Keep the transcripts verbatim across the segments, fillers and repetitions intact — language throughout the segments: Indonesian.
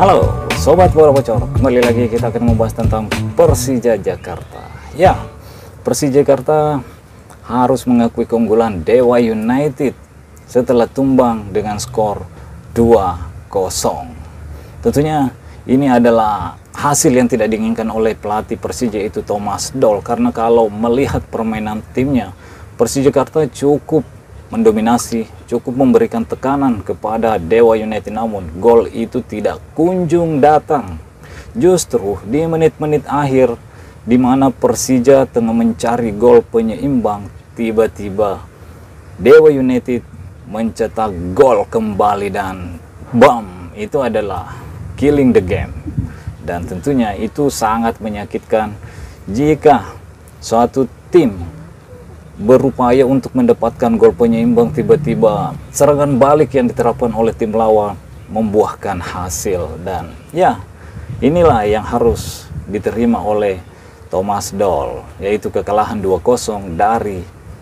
Halo Sobat Bola Bocor, kembali lagi kita akan membahas tentang Persija Jakarta. Ya, Persija Jakarta harus mengakui keunggulan Dewa United setelah tumbang dengan skor dua kosong. Tentunya ini adalah hasil yang tidak diinginkan oleh pelatih Persija, itu Thomas Doll, karena kalau melihat permainan timnya, Persija Jakarta cukup mendominasi, cukup memberikan tekanan kepada Dewa United, namun gol itu tidak kunjung datang. Justru di menit-menit akhir di mana Persija tengah mencari gol penyeimbang, tiba-tiba Dewa United mencetak gol kembali dan bam, itu adalah killing the game. Dan tentunya itu sangat menyakitkan jika suatu tim berupaya untuk mendapatkan gol penyeimbang, tiba-tiba serangan balik yang diterapkan oleh tim lawan membuahkan hasil. Dan ya, inilah yang harus diterima oleh Thomas Doll, yaitu kekalahan dua kosong dari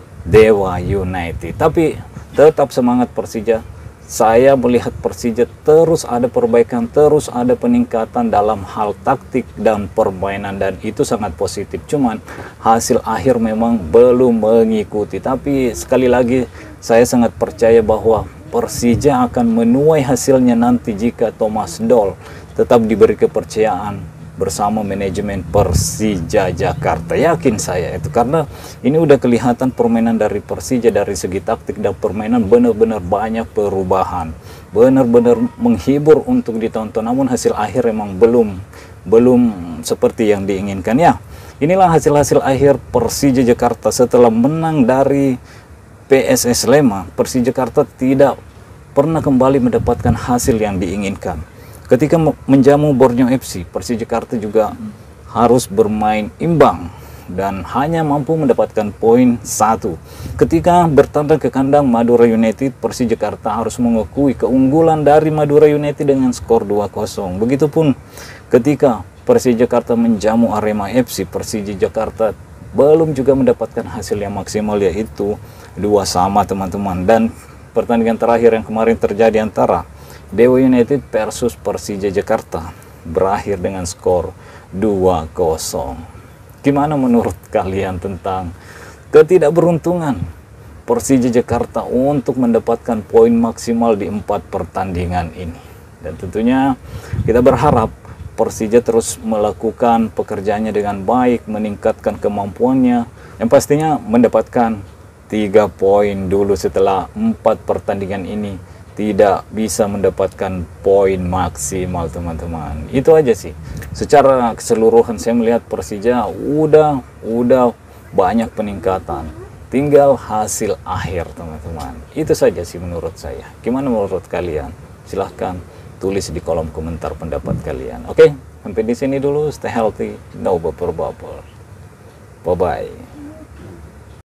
Dewa United. Tapi tetap semangat Persija. Saya melihat Persija terus ada perbaikan, terus ada peningkatan dalam hal taktik dan permainan, dan itu sangat positif. Cuman hasil akhir memang belum mengikuti. Tapi sekali lagi saya sangat percaya bahwa Persija akan menuai hasilnya nanti jika Thomas Doll tetap diberi kepercayaan bersama manajemen Persija Jakarta. Yakin saya itu, karena ini udah kelihatan permainan dari Persija dari segi taktik dan permainan benar-benar banyak perubahan, benar-benar menghibur untuk ditonton. Namun hasil akhir memang belum belum seperti yang diinginkan. Ya, inilah hasil-hasil akhir Persija Jakarta setelah menang dari P S S Sleman. Persija Jakarta tidak pernah kembali mendapatkan hasil yang diinginkan. Ketika menjamu Borneo F C, Persija Jakarta juga harus bermain imbang dan hanya mampu mendapatkan poin satu. Ketika bertandang ke kandang Madura United, Persija Jakarta harus mengakui keunggulan dari Madura United dengan skor dua kosong. Begitupun ketika Persija Jakarta menjamu Arema F C, Persija Jakarta belum juga mendapatkan hasil yang maksimal, yaitu dua sama teman-teman. Dan pertandingan terakhir yang kemarin terjadi antara Dewa United versus Persija Jakarta berakhir dengan skor dua kosong. Gimana menurut kalian tentang ketidakberuntungan Persija Jakarta untuk mendapatkan poin maksimal di empat pertandingan ini? Dan tentunya kita berharap Persija terus melakukan pekerjaannya dengan baik, meningkatkan kemampuannya, yang pastinya mendapatkan tiga poin dulu setelah empat pertandingan ini tidak bisa mendapatkan poin maksimal, teman-teman. Itu aja sih. Secara keseluruhan saya melihat Persija udah udah banyak peningkatan. Tinggal hasil akhir, teman-teman. Itu saja sih menurut saya. Gimana menurut kalian? Silahkan tulis di kolom komentar pendapat kalian. Oke, sampai di sini dulu. Stay healthy, no bubble bubble. Bye bye.